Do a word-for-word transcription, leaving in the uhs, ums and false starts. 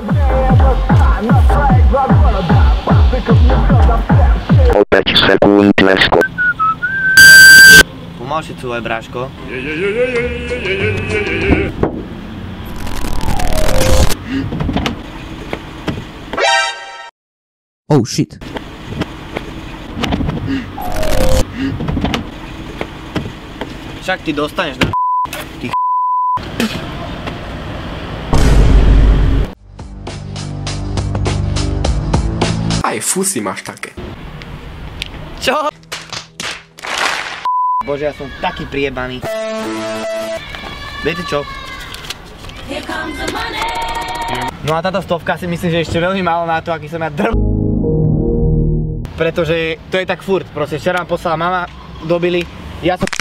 päť sekúnd lesko. Pomalšie cúvaj, bráško. Oh shit. Však ty dostaneš na ty Aj fusy máš také. Čo? Bože, ja som taký priebaný. Viete čo? No a táto stovka si myslím, že ešte veľmi málo na to, aký som ja drb... Pretože to je tak furt. Proste včera vám poslala mama do Bily, ja som